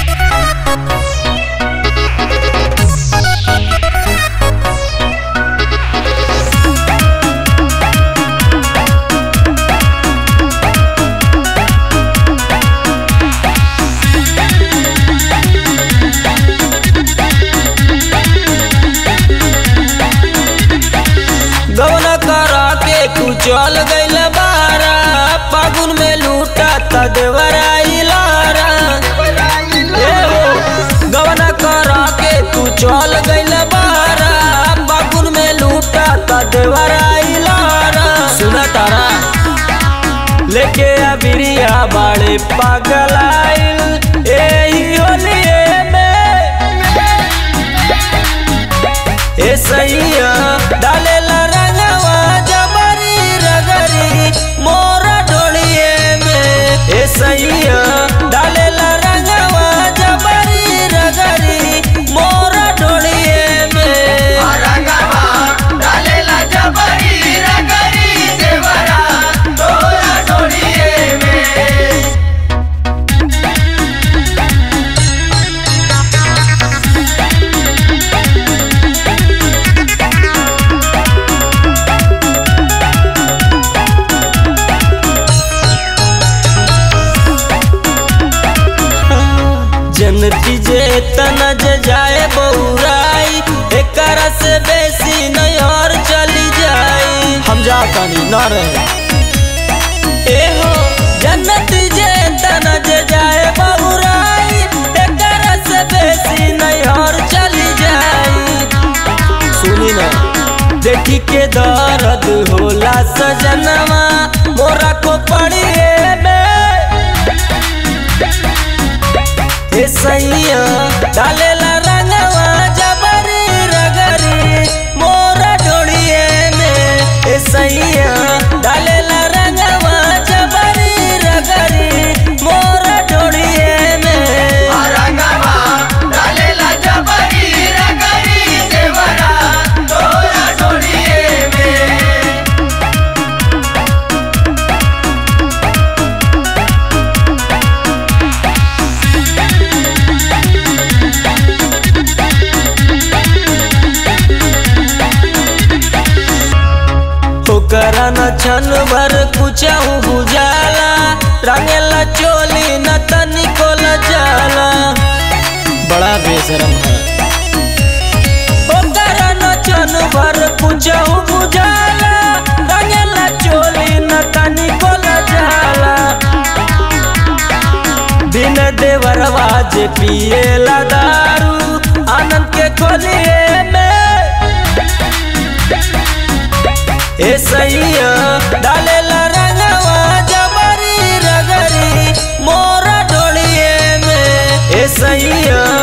चल गइल बारा फागुन में लूटा त देवराई लारा गवना करा के तू चल गइल बारा फागुन में लूटा त देवराई लारा। सुना तारा लेके अबिरिया बाड़े पागल आइल एही होलिए में ए सैया डालेला रंगवा जबरी रगरी मोरा डोलिए में ए सैया डालेला रंगवा जबरी रगरी मोरा डोलिए में रंगवा डालेला जबरी रगरी देवरा तोरा डोलिए में। जनती जे तना जे जाए बउराई एकरा से बेसी नहीं और चली जाई हम जाता नहीं ना रहे ए हो। जनती जे तना जे जाए बउराई एकरा से बेसी नहीं और चली जाई। सुनी ना देखी के दर्द होला सजनवा मोरा को पड़िए ए सैया डालेला रंगवा जबरी रगरी मोरा डोलिए में ए सैया डालेला रंगवा जबरी रगरी मोरा डोलिए में रंगवा डालेला जबरी रगरी देवरा तोरा डोलिए में। ओकरा न छन भर कुछहु बुझाला रंगेला चोली न तनिको जाला बड़ा बेशरम है। ओकरा न छन भर कुछहु बुझाला रंगेला चोली न तनिको जाला दिन देवरवा जे पिएला दारू आनंद के खोलिए में ए सैया डालेला रंगवा जबरी रगरी मोरा डोलिए में ए सैया